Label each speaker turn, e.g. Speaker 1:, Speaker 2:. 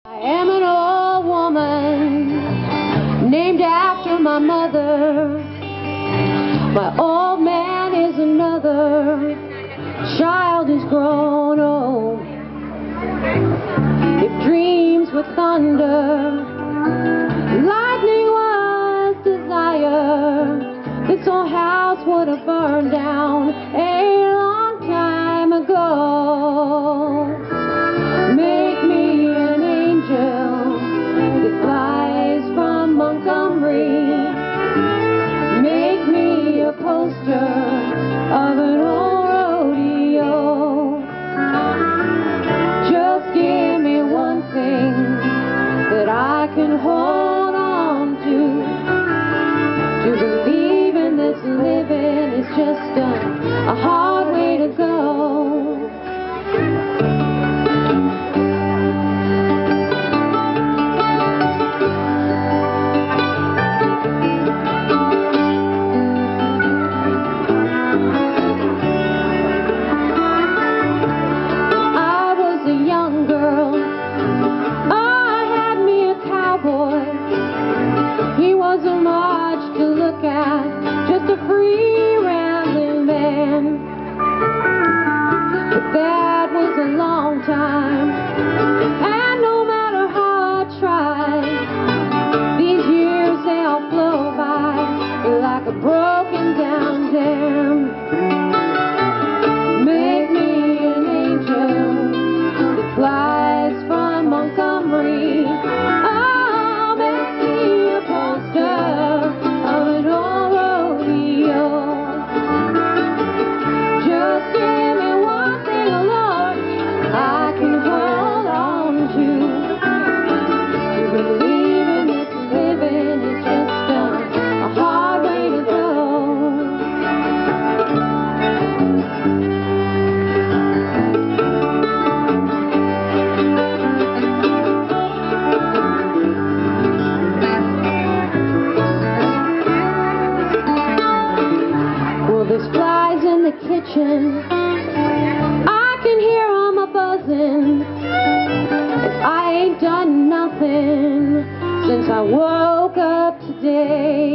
Speaker 1: I am an old woman named after my mother. My old man is another. Child is grown old. If dreams were thunder, lightning was desire, this old house would have burned down a long time ago. Make me an angel that flies from Montgomery. Make me a poster of an old rodeo. Just give me one thing that I can hold on to. To believe in this living is just a hard way to go. He wasn't much to look at, just a free rambling man. But that was a long time, and no matter how I tried, these years they all flow by like a broken down dam. Make me an angel that flies from Montgomery. There's flies in the kitchen, I can hear 'em a-buzzing. I ain't done nothing since I woke up today.